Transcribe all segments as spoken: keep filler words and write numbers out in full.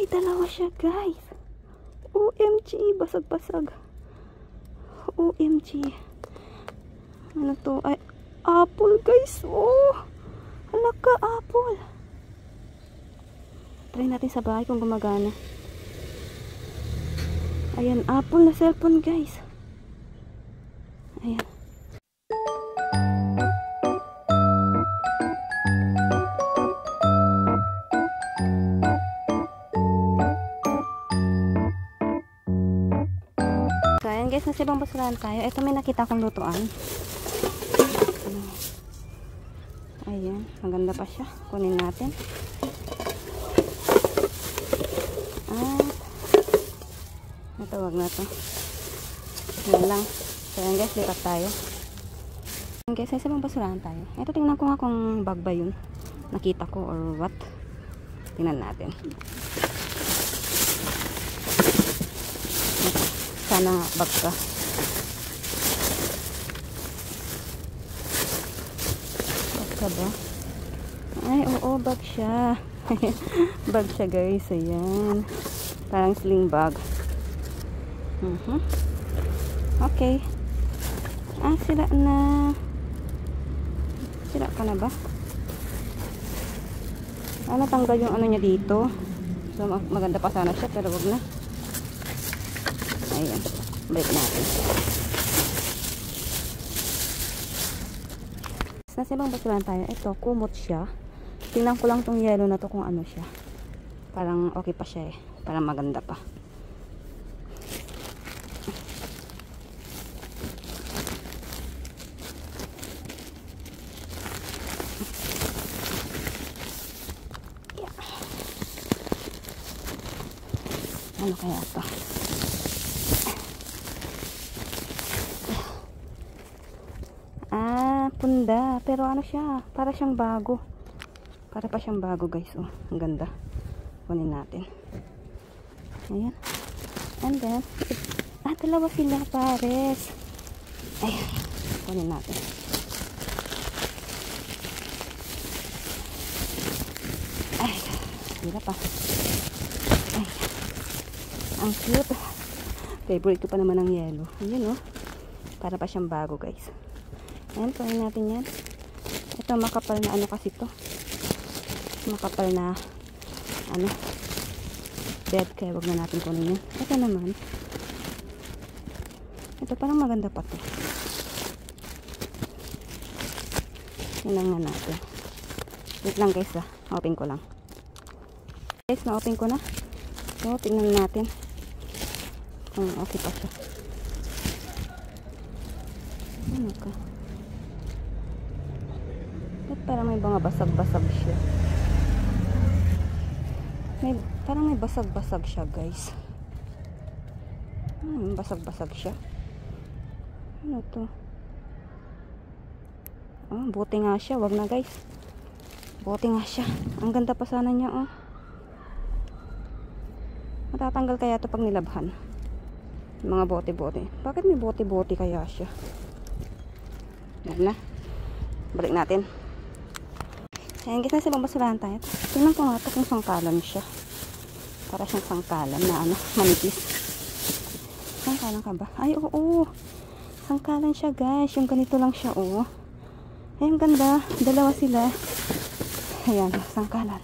Ay, dalawa siya guys. O M G, basag-basag. O M G. Ano to? Ay, apple guys. Oh, halaka, apple. Try natin sa bahay kung gumagana. Ayan, apple na cellphone guys. Ayan. So, ayan guys, nasa ibang basurahan tayo. Ito may nakita akong lutuan. Ayan, maganda pa siya. Kunin natin. At ito, wag na to. Yan lang. So ayan guys, lipat tayo. Ayan guys, nasa ibang basurahan tayo. Ito, tingnan ko nga kung bag ba yun. Nakita ko or what. Tingnan natin. Sana nga bag ka. Bag ka ba? Ay, oo, bag siya. Bag siya guys. Ayan. Parang sling bag. Uh-huh. Okay. Ah, sira na. Sira ka na ba? Ah, natanggal yung ano niya dito. So, maganda pa sana siya, pero wag na. Ayan. Balik natin. Nasa ibang basurahan tayo. Ito, kumot siya. Tingnan ko lang tong yellow na to kung ano siya. Parang okay pa siya eh. Parang maganda pa. Yeah. Ano kaya to? Ah, punda. Pero ano siya? Para siyang bago. Para pa siyang bago guys. Oh, ang ganda. Kunin natin. Ayan. And then, ah, dalawa sila pares. Ayan. Kunin natin. Ay, sila pa. Ay, ang cute. Favorite ko pa naman ang yellow. Ayan oh. Para pa siyang bago guys. Ayan, kunin natin yan. Ito, makapal na ano kasi to. Makapal na ano bed, kaya wag na natin kunin yun. Ito naman, ito parang maganda pa to. Yun nga natin. Wait lang guys ah, open ko lang guys, na-open ko na. So, tingnan natin kung okay pa siya. Ano ka? Ba't parang may mga basag-basag siya? May, parang may basag-basag siya guys. Hmm, basag-basag siya. Ano to? Oh, buti nga siya. Wag na guys. Buti nga siya. Ang ganda pa sana niya oh. Matatanggal kaya to pag nilabhan. Mga bote-bote. Bakit may bote-bote kaya siya? Wag na. Balik natin. Ayan guys, nasa ibang basurahan tayo. Tingnan ko nga ito kung sangkalan siya. Para siyang sangkalan na ano, manipis. Sangkalan ka ba? Ay, oo. Sangkalan siya guys. Yung ganito lang siya, oo. Ay, ang ganda. Dalawa sila. Ayan, sangkalan.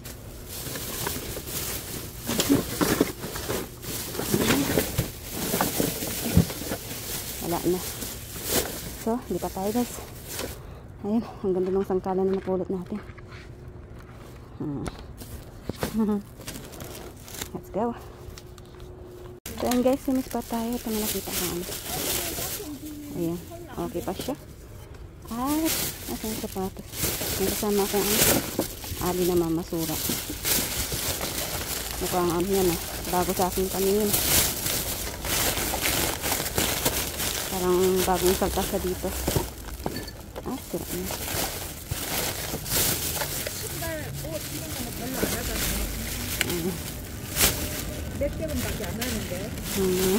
Wala na. So, hindi pa tayo guys. Ayan, ang ganda ng sangkalan na napulot natin. Hmm. Let's go. So, ayan guys, simis pa tayo. Ito na nakita ko ano. Ayan, okay pa siya. At, nasa yung sapatos. May kasama ko ang ali na mamasura. Mukhang ano yan ah. Bago sa aking paningin. Parang bagong salta sa dito. Ah, sira na. Mm. 몇 개분밖에 안 하는데. 음.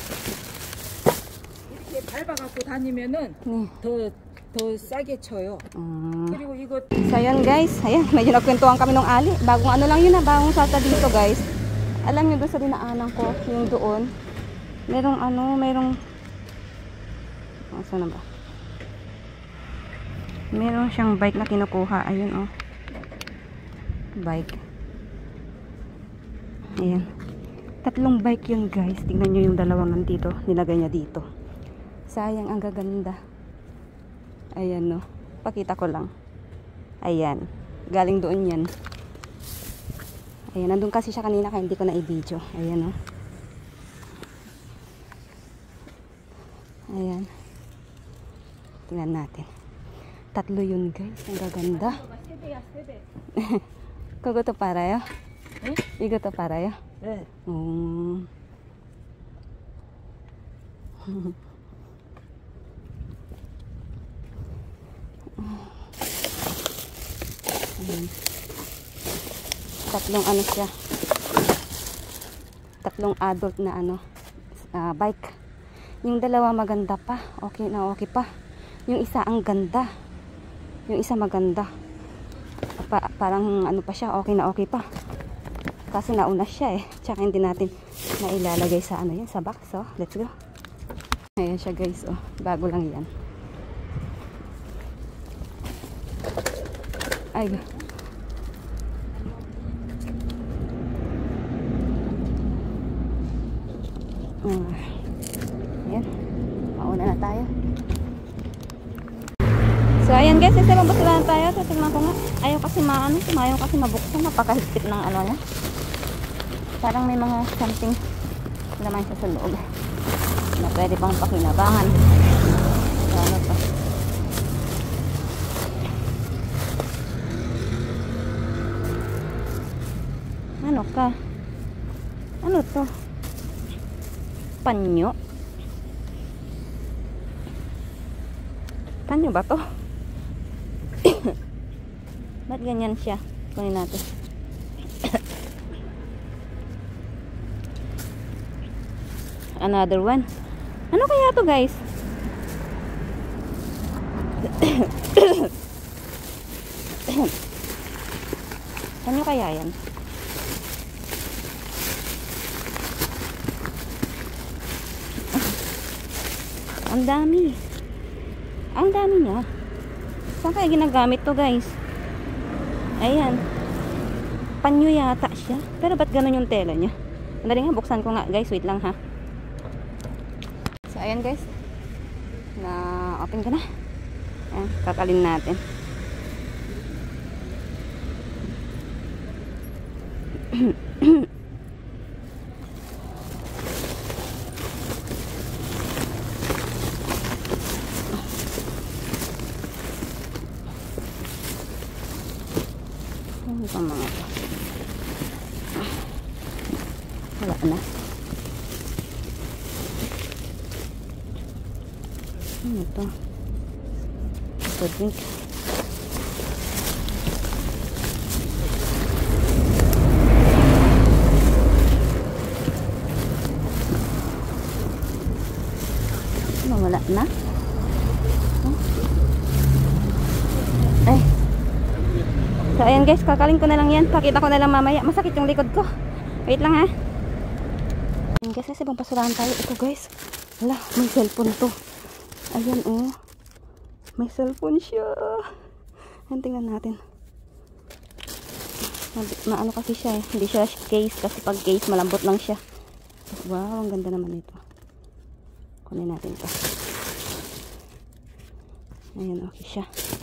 이렇게 밟아갖고 다니면은 네. 더, 더 싸게 쳐요. Mm. 그리고 이거 So, ayan guys. Ayan, medyo nagkwentuhan kami ng ali. Bagong ano lang yun na, bagong salta dito guys. Alam nyo doon sa dinaanan ko, yung doon, merong ano, merong, oh, saan na ba? Meron siyang bike na kinukuha. Ayun, oh. Bike. Ayan. Tatlong bike yun, guys. Tingnan nyo yung dalawang nandito. Nilagay niya dito. Sayang, ang gaganda. Ayan, no. Pakita ko lang. Ayan. Galing doon yan. Ayan. Nandun kasi siya kanina kaya hindi ko na i-video. Ayan, no. Ayan. Tingnan natin. Tatlo yun, guys. Ang gaganda. Koko to paraya? Eh? Igo to paraya? Eh. Um. Tatlong ano siya. Tatlong adult na ano, uh, bike. Yung dalawa maganda pa. Okay na okay pa. Yung isa ang ganda. Yung isa maganda. Pa parang ano pa siya, okay na okay pa. Kasi nauna siya eh. Tsaka hindi natin nailalagay sa ano yan, sa box. So, let's go. Ayan siya, guys. Oh, bago lang yan. Ay. Uh, ayan. Mauna na tayo. So, ayan guys, isa lang basulan tayo. So, tingnan ko nga. Ayaw kasi maano, ayaw kasi mabuksan. Napakahigpit ng ano niya. Parang may mga something laman siya sa loob. Na pwede pang pakinabangan. So, ano to? Ano ka? Ano to? Panyo? Panyo ba to? Ba't ganyan siya? Kunin natin. Another one. Ano kaya to, guys? Ano kaya yan? Ang dami. Ang dami niya. Saan kaya ginagamit to, guys? Ayan. Panyo yata siya. Pero ba't ganun yung tela niya? Andali nga, buksan ko nga, guys. Wait lang, ha. So, ayan, guys. Na-open ko na. Ayan, kakalin natin. Ano pa mga to? Wala na. Ano to? Ito drink. Ano, wala na? Huh? Ay. So, ayan guys, kakalin ko na lang yan. Pakita ko na lang mamaya. Masakit yung likod ko. Wait lang, ha. Ayan guys, kasi ibang pasurahan tayo. Ito guys. Wala, may cellphone to. Ayan, oh. May cellphone siya. Ayan, tingnan natin. Maano kasi siya eh. Hindi siya case. Kasi pag case, malambot lang siya. Wow, ang ganda naman ito. Kunin natin ito. Ayan, okay siya.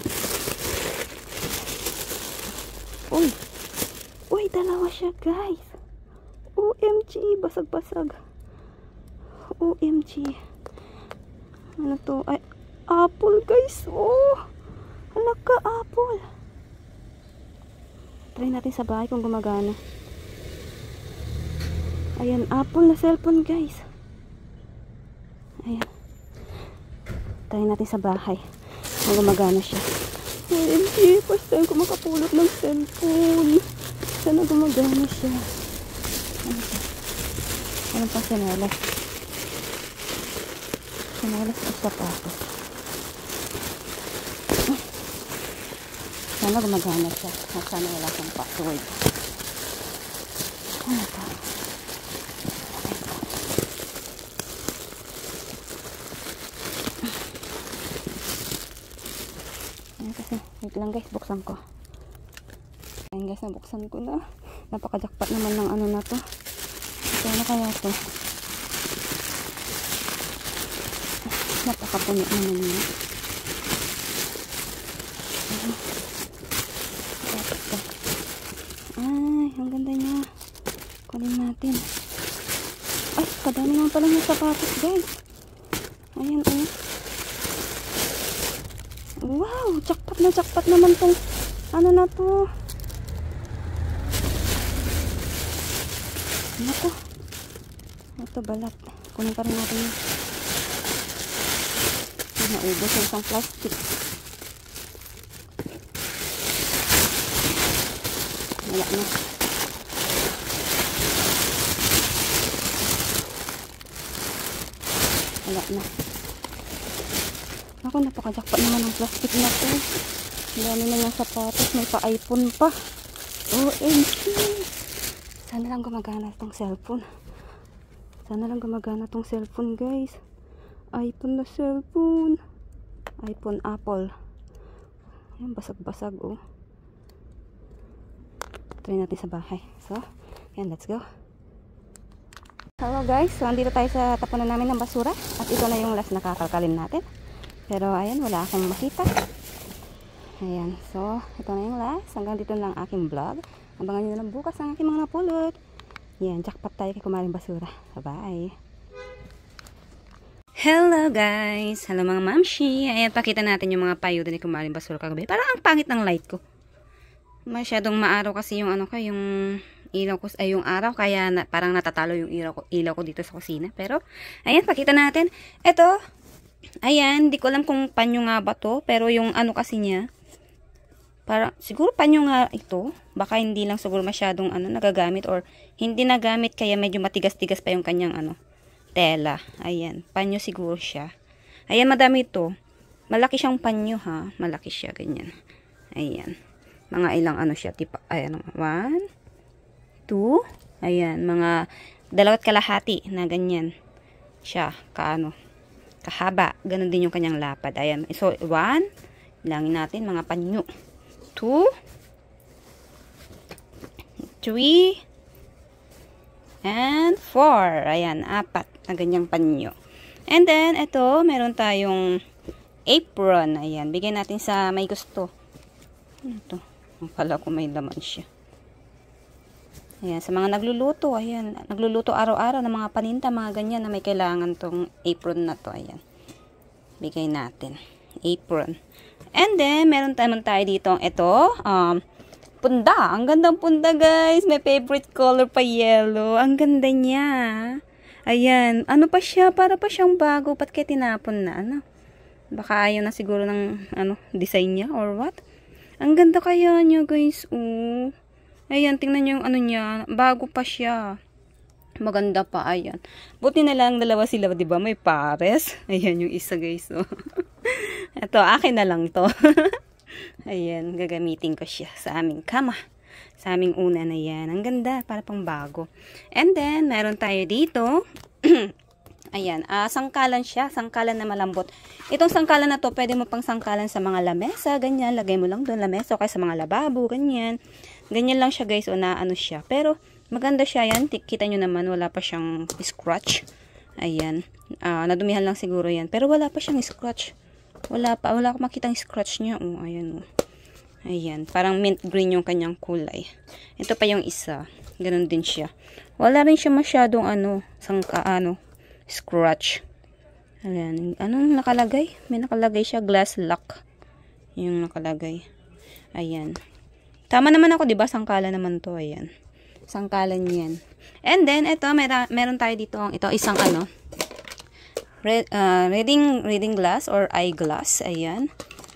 Uy! Uy, dalawa siya, guys. O M G, basag-basag. O M G. Ano to? Ay, apple, guys. Oh! Halaka, apple. Try natin sa bahay kung gumagana. Ayan, apple na cellphone, guys. Ayan. Try natin sa bahay kung gumagana siya. O M G, first time ko makapulot ng cellphone. Sana gumagana siya. Ano pa? Ano pa sinelas? Sinelas o sapatos. Sana gumagana siya. Sana wala siyang password. Ano pa? Wait lang guys, buksan ko. Ayan guys, nabuksan ko na. Napaka-jackpot naman ng ano na to. So, ano kaya to? Napaka-puno naman yun. Ay, ang ganda niya. Kunin natin. Ay, kadami naman pala yung sapatos guys. Ayan, ayan. Wow, jackpot na jackpot naman tong ano na to. Ano to? Ito balat. Kunin pa rin natin yun. Naubos yung isang plastic. Wala na. Wala na. Ako, napaka-jackpot naman ng plastic na to. Dami na yung sapatos. May pa-iPhone pa. O M G. Sana lang gumagana itong cellphone. Sana lang gumagana itong cellphone guys. iPhone na cellphone. iPhone Apple. Ayan, basag-basag oh. Try natin sa bahay. So, ayan, let's go. Hello guys. So, andito tayo sa tapunan namin ng basura. At ito na yung last na kakalkalin natin. Pero, ayan, wala akong makita. Ayan. So, ito na yung last. Hanggang dito lang aking vlog. Abangan nyo na lang bukas ang aking mga napulot. Ayan, jackpot tayo kay Kumaring Basura. Bye-bye. Hello guys! Hello mga mamshi! Ayan, pakita natin yung mga payo din ni Kumaring Basura kagabi. Parang ang pangit ng light ko. Masyadong maaraw kasi yung ano ko, yung ilaw ko, ay yung araw. Kaya na, parang natatalo yung ilaw ko, ilaw ko dito sa kusina. Pero, ayan, pakita natin. Ito, ayan, di ko alam kung panyo nga ba to. Pero yung ano kasi niya, parang, siguro panyo nga ito. Baka hindi lang siguro masyadong ano, nagagamit or hindi nagamit kaya medyo matigas-tigas pa yung kanyang ano, tela. Ayan. Panyo siguro siya. Ayan, madami ito. Malaki siyang panyo ha. Malaki siya. Ganyan. Ayan. Mga ilang ano siya. Tipa, ayan. One. Two. Ayan. Mga dalawat kalahati na ganyan. Siya. Kaano. Kahaba. Ganon din yung kanyang lapad. Ayan. So, one. Bilangin natin. Mga panyo. Two. Three. And four. Ayan. Apat. Na ganyang panyo. And then, ito, meron tayong apron. Ayan, bigyan natin sa may gusto. Ano ito? Ang pala ko may laman siya. Ayan, sa mga nagluluto. Ayan, nagluluto araw-araw ng mga paninta, mga ganyan na may kailangan tong apron na to. Ayan. Bigay natin. Apron. And then, meron naman tayo dito. Ito, um, punda. Ang gandang punda, guys. My favorite color pa yellow. Ang ganda niya. Ayan. Ano pa siya? Para pa siyang bago. Ba't kaya tinapon na? Ano? Baka ayaw na siguro ng ano, design niya or what? Ang ganda kaya niya, guys. Oh. Ayan. Tingnan niyo yung ano niya. Bago pa siya. Maganda pa. Ayan. Buti na lang dalawa sila. Diba? May pares. Ayan yung isa, guys. Oh. Ito. Akin na lang to. Ayan. Gagamitin ko siya sa aming kama. Sa aming una na yan. Ang ganda. Para pang bago. And then, meron tayo dito. Ayan. Uh, sangkalan siya. Sangkalan na malambot. Itong sangkalan na to, pwede mo pang sangkalan sa mga lamesa. Ganyan. Lagay mo lang doon lamesa. O kaya sa mga lababo. Ganyan. Ganyan lang siya, guys. O na ano siya. Pero, maganda siya yan. Kita nyo naman. Wala pa siyang scratch. Ayan. Uh, nadumihan lang siguro yan. Pero wala pa siyang scratch. Wala pa. Wala akong makitang scratch niya. O, ayan o. Ayan, parang mint green yung kanyang kulay. Ito pa yung isa. Ganun din siya. Wala rin siya masyadong ano, sangka, ano, scratch. Ayan, anong nakalagay? May nakalagay siya, glass lock. Yung nakalagay. Ayan. Tama naman ako, diba? Sangkala naman to. Ayan. Sangkalan yan. And then, ito, mer meron tayo dito. Ito, isang ano, red, uh, reading, reading glass or eyeglass. Ayan.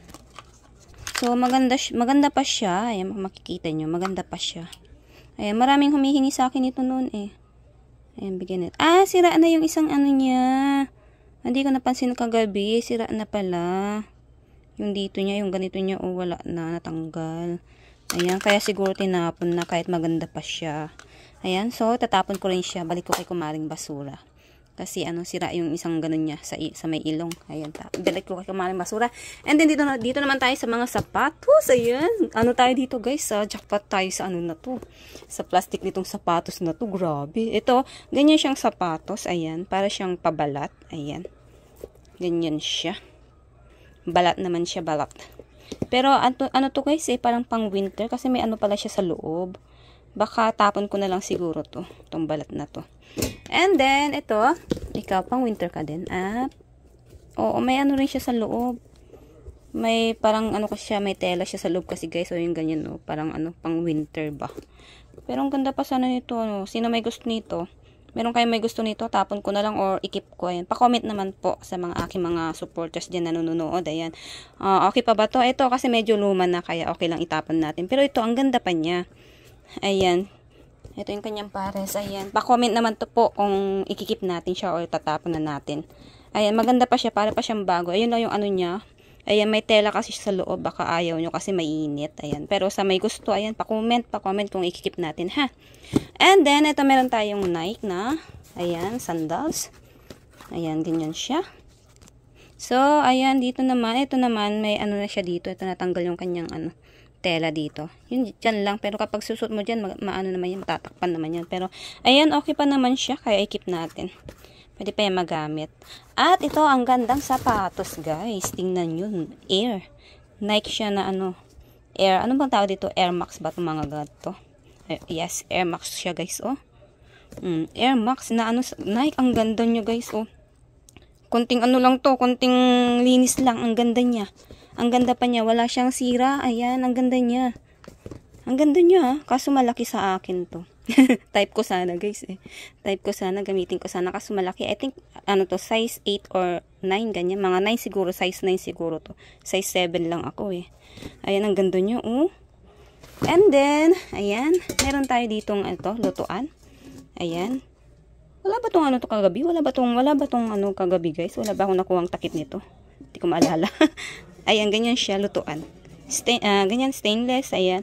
So, maganda, maganda pa siya. Ayan, makikita nyo. Maganda pa siya. Ayan, maraming humihingi sa akin ito noon eh. Ayan, bigyan natin. Ah, sira na yung isang ano niya. Hindi ko napansin kagabi. Sira na pala. Yung dito niya, yung ganito niya, oh, wala na. Natanggal. Ayan, kaya siguro tinapon na kahit maganda pa siya. Ayan, so, tatapon ko rin siya. Balik ko kay Kumaring Basura. Kasi ano, sira yung isang ganun niya sa, sa may ilong. Ayan, balik ko kay kamaling basura. And then dito, na, dito naman tayo sa mga sapatos. Ayan, ano tayo dito guys? Uh, jackpot tayo sa ano na to. Sa plastic nitong sapatos na to. Grabe. Ito, ganyan siyang sapatos. Ayan, para siyang pabalat. Ayan. Ganyan siya. Balat naman siya, balat. Pero ano, ano to guys eh, parang pang winter. Kasi may ano pala siya sa loob. Baka tapon ko na lang siguro to. Itong balat na to. And then, ito, ikaw pang winter ka din. At, oo, may ano rin siya sa loob. May parang ano kasi siya, may tela siya sa loob kasi guys. So, yung ganyan, no, parang ano, pang winter ba. Pero ang ganda pa sana nito, no. Sino may gusto nito? Meron kayo may gusto nito, tapon ko na lang or ikip ko. Ayan. Pa-comment naman po sa mga aking mga supporters dyan na nanonood. Ayan. Uh, okay pa ba to? Ito kasi medyo luma na, kaya okay lang itapon natin. Pero ito, ang ganda pa niya. Ayan. Ito yung kanyang pares. Ayan. Pa-comment naman to po kung ikikip natin siya o tatapon na natin. Ayan. Maganda pa siya. Para pa siyang bago. Ayun lang yung ano niya. Ayan. May tela kasi sa loob. Baka ayaw nyo kasi mainit. Ayan. Pero sa may gusto, ayan. Pa-comment. Pa-comment kung ikikip natin ha. And then, ito meron tayong Nike na. Ayan. Sandals. Ayan. Ganyan siya. So, ayan. Dito naman. Ito naman. May ano na siya dito. Ito natanggal yung kanyang ano. Tela dito. Yun, dyan lang. Pero kapag susot mo dyan, ma maano naman yan, matatakpan naman yan. Pero, ayan, okay pa naman siya. Kaya i-keep natin. Pwede pa yan magamit. At ito, ang gandang sapatos, guys. Tingnan yun. Air. Nike siya na ano. Air. Ano bang tawag dito? Air Max ba itong mga gato? Uh, yes, Air Max siya, guys, oh. Mm, Air Max na ano. Nike, ang ganda nyo, guys, oh. Konting ano lang to. Konting linis lang. Ang ganda niya. Ang ganda pa niya. Wala siyang sira. Ayan. Ang ganda niya. Ang ganda niya. Kaso malaki sa akin to. Type ko sana guys eh. Type ko sana. Gamitin ko sana. Kaso malaki. I think ano to. Size eight or nine. Ganyan. Mga nine siguro. Size nine siguro to. Size seven lang ako eh. Ayan. Ang ganda niya. Oh. And then. Ayan. Meron tayo ditong ito. Lutuan. Ayan. Wala ba tong ano to kagabi? Wala ba tong, wala ba tong ano kagabi guys? Wala ba akong nakuhang takip nito? Hindi ko maalala. Ayan, ganyan siya, lutuan. Stain, uh, ganyan, stainless, ayan.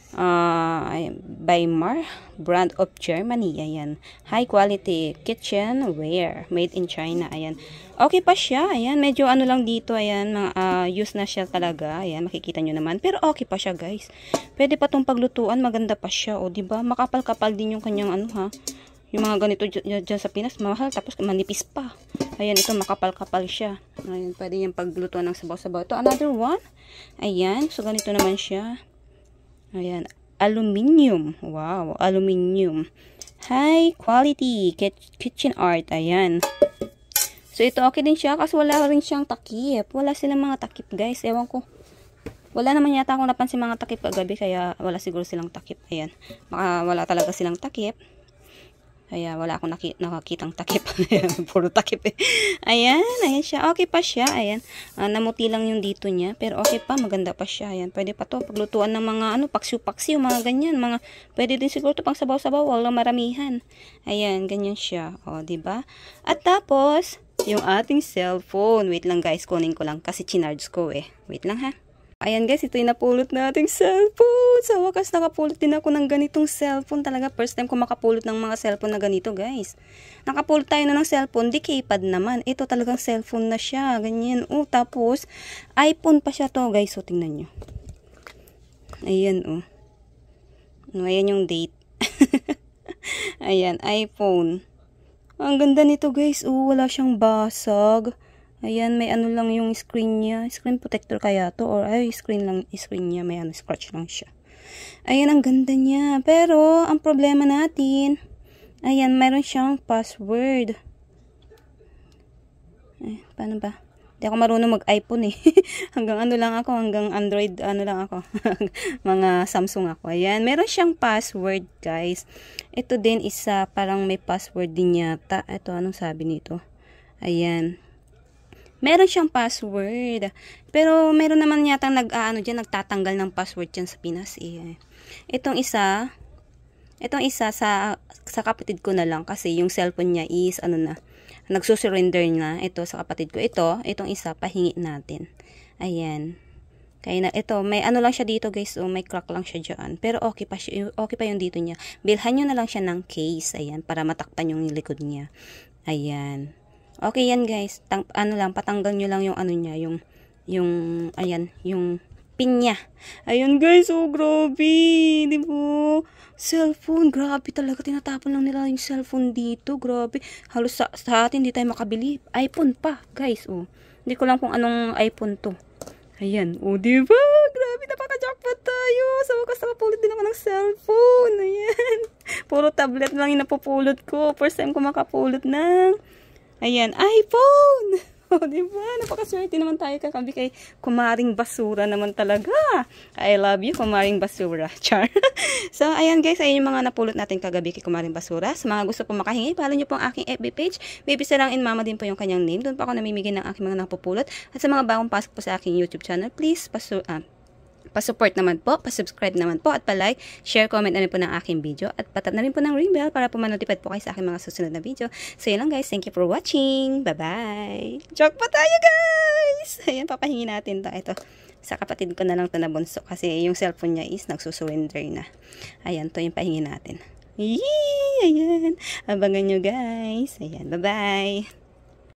Uh, ayan. By Mar, brand of Germany, ayan. High quality kitchenware, made in China, ayan. Okay pa siya, ayan. Medyo ano lang dito, ayan. Mga, uh, use na siya talaga, ayan. Makikita nyo naman. Pero okay pa siya, guys. Pwede pa tong paglutuan, maganda pa siya, o, diba? Makapal-kapal din yung kanyang ano, ha. Yung mga ganito dyan sa Pinas, mahal. Tapos manipis pa. Ayan, ito makapal-kapal siya. Ayan, pwede yung paglutuan ng sabaw-sabaw. Ito, another one. Ayan, so ganito naman siya. Ayan, aluminium. Wow, aluminium. High quality kitchen art. Ayan. So, ito okay din siya. Kasi wala rin siyang takip. Wala silang mga takip, guys. Ewan ko. Wala naman yata akong napansin mga takip kagabi. Kaya wala siguro silang takip. Ayan. Baka wala talaga silang takip. Kaya wala akong naki nakakitang takip. Puro takip eh. Ayan, ayan siya. Okay pa siya. Ayan. Uh, namuti lang yung dito niya. Pero okay pa, maganda pa siya. Ayan, pwede pa to. Paglutuan ng mga ano, paksiw-paksiw, mga ganyan. Mga, pwede din siguro to pang sabaw-sabaw. Walang maramihan. Ayan, ganyan siya. O, diba? At tapos, yung ating cellphone. Wait lang guys, kunin ko lang. Kasi chinarge ko eh. Wait lang ha. Ayan guys, ito yung napulot nating cellphone. Sa wakas, nakapulot din ako ng ganitong cellphone. Talaga, first time ko makapulot ng mga cellphone na ganito guys. Nakapulot tayo na ng cellphone, di keypad naman. Ito talagang cellphone na siya. Ganyan. Oh, tapos, iPhone pa siya to guys. So, tingnan nyo. Ayan oh. Ayan yung date. Ayan, iPhone. Ang ganda nito guys. Oh, wala siyang basag. Ayan, may ano lang yung screen niya. Screen protector kaya to. Or, ay, screen lang, screen niya. May ano, scratch lang siya. Ayan, ang ganda niya. Pero, ang problema natin, ayan, mayroon siyang password. Eh, paano ba? Hindi ako marunong mag-iPhone eh. Hanggang ano lang ako, hanggang Android, ano lang ako. Mga Samsung ako. Ayan, meron siyang password, guys. Ito din isa, parang may password din yata. Ito, anong sabi nito? Ayan. Meron siyang password. Pero meron naman yata nag-aano diyan, nagtatanggal ng password diyan sa Pinas eh. Itong isa, itong isa sa sa kapatid ko na lang kasi yung cellphone niya is ano na, nagsusurrender na ito sa kapatid ko. Ito, itong isa pahingi natin. Ayan. Kaya na ito, may ano lang siya dito guys, oh, may crack lang siya diyan. Pero okay pa siya, okay pa yung dito niya. Bilhan niyo na lang siya ng case, ayan, para matakpan yung likod niya. Ayan. Okay yan guys. Tang ano lang, patanggal nyo lang yung ano niya, yung, yung, ayan, yung pinya. Ayan guys, oh grabe. Di ba? Cellphone, grabe talaga. Tinatapon lang nila yung cellphone dito. Grabe. Halos sa, sa atin, hindi tayo makabili. iPhone pa, guys. Oh. Hindi ko lang kung anong iPhone to. Ayan. Oh, di ba? Grabe, napaka-jackpot tayo. Sa wakas, nakapulot din ako ng cellphone. Ayan. Puro tablet lang yung napupulot ko. First time ko makapulot ng, ayan, iPhone. Oh, diba? Napakaswerte naman tayo kakabi kay Kumaring Basura naman talaga. I love you, Kumaring Basura. Char. So, ayan guys, ayun yung mga napulot natin kagabi kay Kumaring Basura. Sa mga gusto po makahingi, follow nyo po ang aking F B page. Baby Sarang in Mama din po yung kanyang name. Doon pa ako namimigay ng aking mga napupulot. At sa mga bagong pasok po sa aking YouTube channel, please, pasu ah, pa-support naman po, pa-subscribe naman po, at pa-like, share, comment na rin po ng aking video, at patap na rin po ng ring bell para po ma-notify po kayo sa aking mga susunod na video. So, yun lang guys. Thank you for watching. Bye-bye! Joke pa tayo guys! Ayan, papahingi natin to. Ito, sa kapatid ko na lang ito na bunso kasi yung cellphone niya is nagsusurrender na. Ayan, to yung pahingi natin. Yee! Ayan. Abangan nyo guys. Ayan, bye-bye!